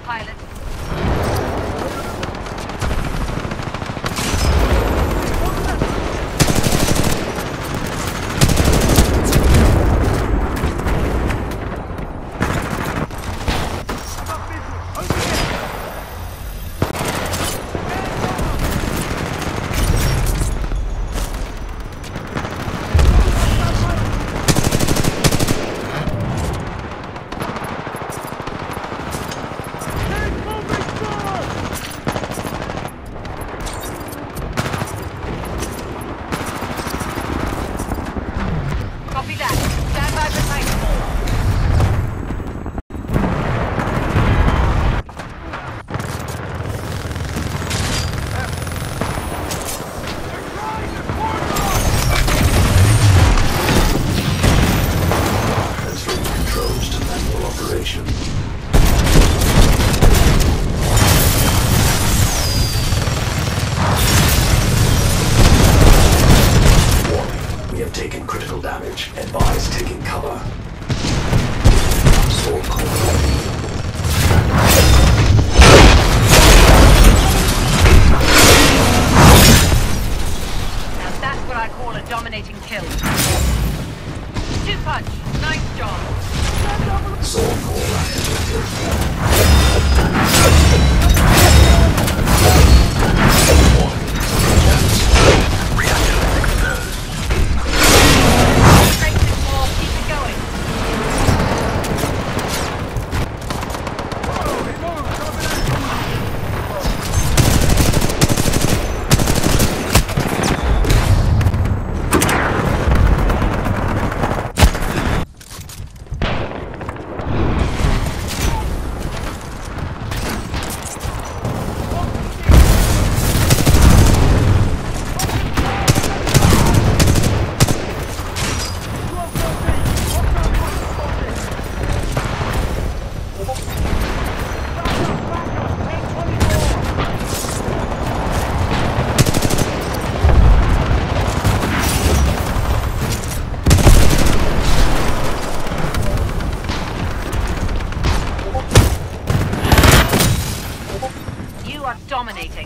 pilot. Dominating kill. 2-punch. Nice job. Sword call activated. Reactor exposed. Strength is more. Keep it going. You are dominating.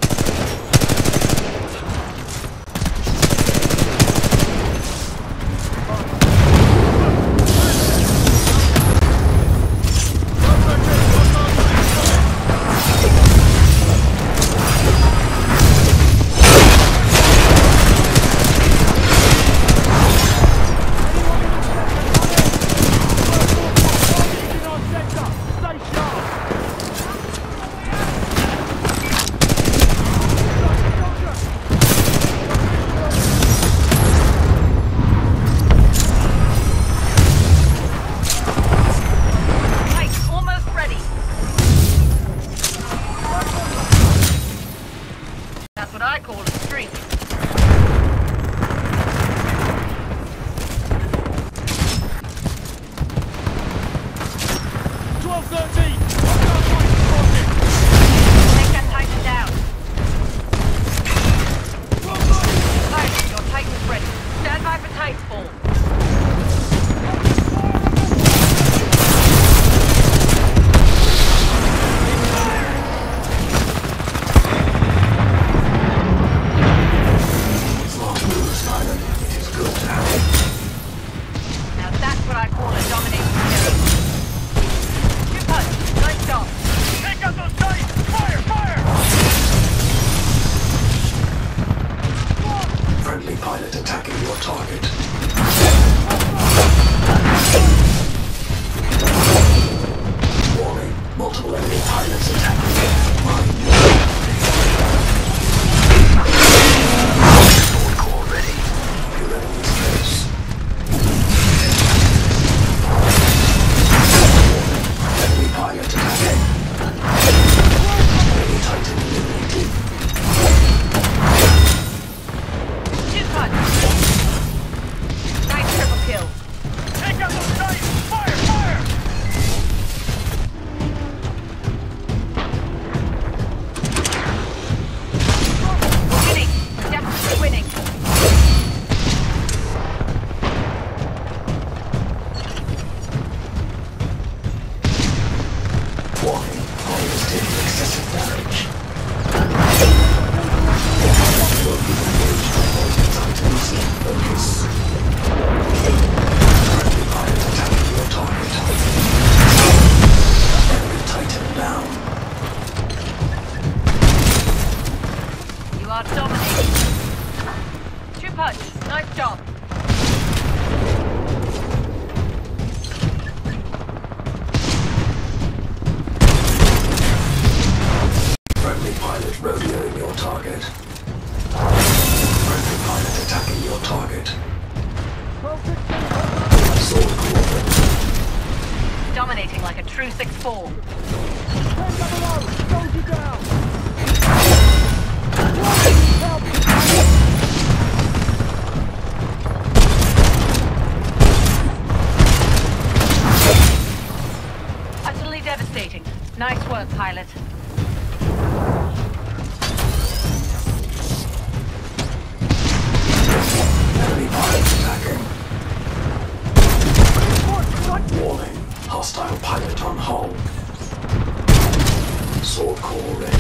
That's what I call a streak. Take that Titan down. Titan, your Titan's ready. Stand by for Titanfall. Pilot attacking your target. Warning, multiple enemy pilots attacking. Mind Sword core ready. Your enemy's close. Enemy pilot attacking. Enemy Titan eliminated. Nice triple kill. Take out those Titans! Fire! Fire! detected excessive damage. Will be engaged before the Titans in focus. Friendly pilot attacking your target. Enemy Titan down. You are dominating. True punch. Nice job. Friendly pilot rodeoing your target. Friendly pilot attacking your target. Sword coordinates. Dominating like a true 6-4. Utterly devastating. Nice work, pilot. Enemy pilot attacking. Warning. Hostile pilot on hull. Sword core ready.